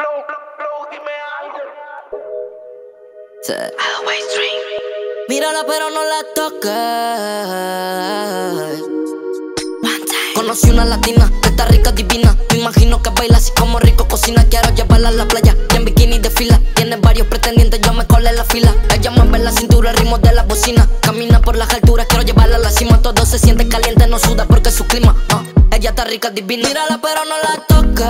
Dime algo. Mírala pero no la toques. Conocí una latina que está rica, divina. Me imagino que baila así como rico cocina. Quiero llevarla a la playa y en bikini de fila. Tiene varios pretendientes, yo me colé en la fila. Ella mueve la cintura, el ritmo de la bocina. Camina por las alturas, quiero llevarla a la cima. Todo se siente caliente, no suda porque es su clima. Ella está rica, divina. Mírala pero no la toques.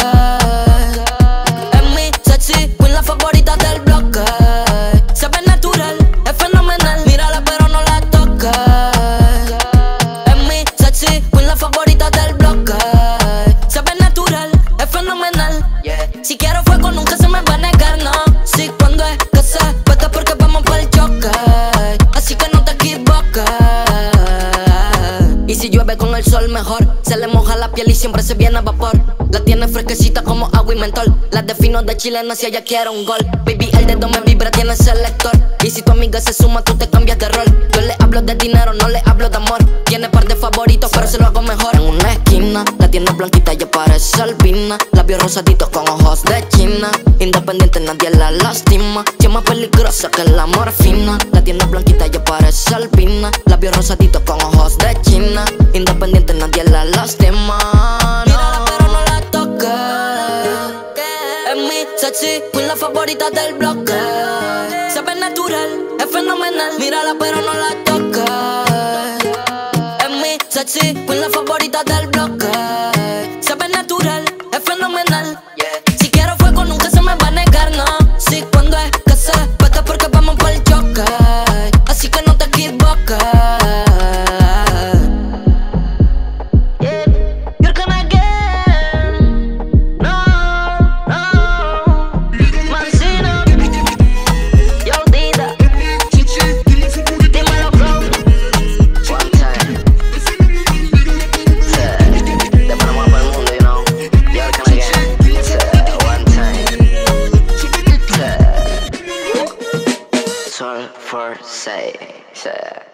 Es mi sexy queen, la favorita del bloque. Se ve natural, es fenomenal. Mírala pero no la toques. Es mi sexy queen, la favorita del bloque. Se ve natural, es fenomenal. Si quiero fuego nunca se me va a negar, no. Si cuando es que se peta porque vamos para el choque. Así que no te equivoques. Y si llueve con el sol mejor. Se le moja la piel y siempre se viene a vapor. La tiene fresquecita como agua y mentol. La defino de chilena si ella quiere un gol. Baby, el dedo me vibra, tiene selector. Y si tu amiga se suma, tú te cambias de rol. Yo le hablo de dinero, no le hablo de amor. Tiene par de favoritos, pero se lo hago mejor. En una esquina, la tiene blanquita, ella parece albina. Labios rosaditos con ojos de china. Independiente, nadie la lastima. Si es más peligrosa que la morfina. La tiene blanquita, ella parece albina. Labios rosaditos con ojos de china. Independiente, nadie la lastima. Mírala pero no la toques. Es mi sexy queen, la favorita del bloque. Se ve natural, es fenomenal. Mírala pero no la toques. Es mi sexy queen, la favorita del bloque. Se ve natural, es fenomenal. Si quiero fuego nunca se me va a negar, no. Si cuando es que se peta porque vamos para el choque. Así que no te equivoques. For say.